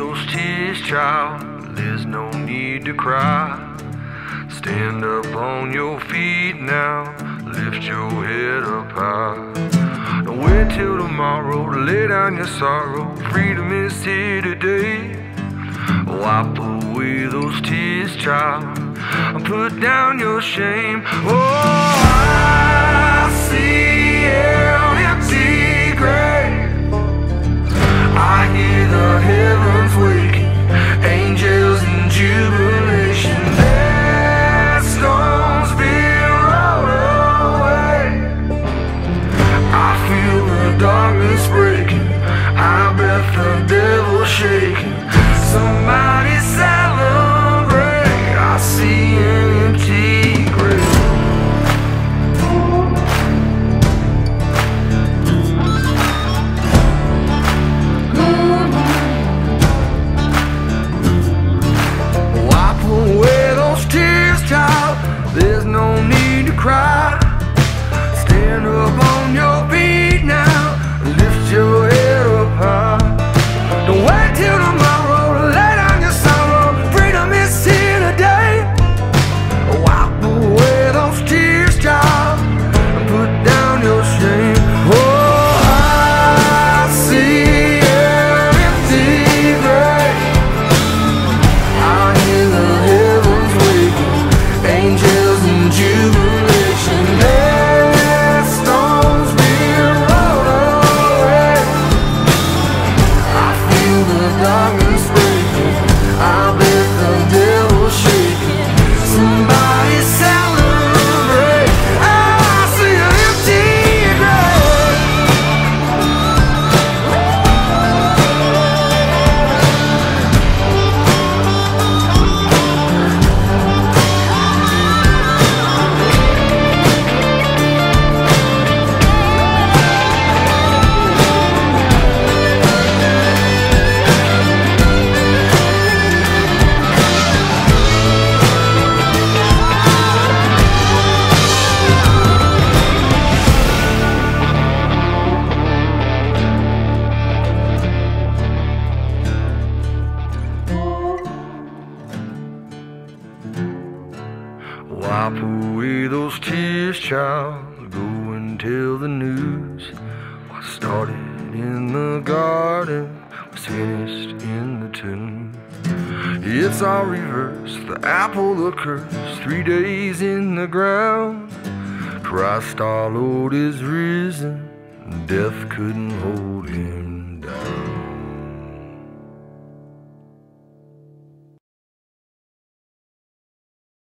those tears, child. There's no need to cry. Stand up on your feet now. Lift your head up high. Don't wait till tomorrow to lay down your sorrow. Freedom is here today. Wipe away those tears, child, and put down your shame. Oh, I see an empty grave. I hear the heavens waking, angels in jubilation. Their stones being rolled away. I feel the darkness breaking. I bet the devil shaking. Somebody celebrate. I see an empty grave. Wipe away those tears, child. There's no need to cry. Stand up on your feet now. Lift your head up high. Don't wait till tomorrow. Wipe away those tears, child. Go and tell the news. What started in the garden was finished in the tomb. It's all reversed, the apple, the curse. 3 days in the ground. Christ our Lord is risen. Death couldn't hold him down.